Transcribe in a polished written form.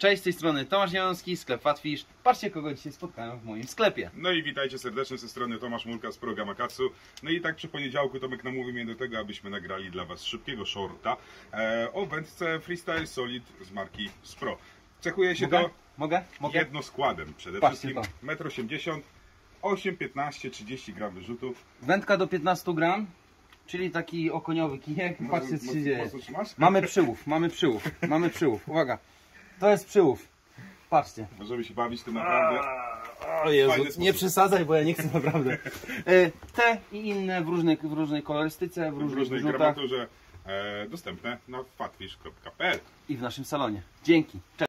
Cześć, z tej strony Tomasz Janowski, sklep Fatfish. Patrzcie, kogo dzisiaj spotkałem w moim sklepie. No i witajcie serdecznie, ze strony Tomasz Mulka z Pro Gamakatsu. No i tak przy poniedziałku Tomek namówił mnie do tego, abyśmy nagrali dla Was szybkiego shorta o wędce Freestyle Solid z marki Spro. Cechuje się to jednoskładem przede wszystkim. 1,80 m, 8, 15, 30 gram wyrzutów. Wędka do 15 gram, czyli taki okoniowy kijek. Patrzcie, co się dzieje. Trzymasz? Mamy przyłów, uwaga. To jest przyłów. Patrzcie. Możemy się bawić tym naprawdę. O Jezu, nie przesadzaj, bo ja nie chcę naprawdę. Te i inne w różnej kolorystyce, w różnej gramaturze dostępne na fatfish.pl i w naszym salonie. Dzięki. Cześć.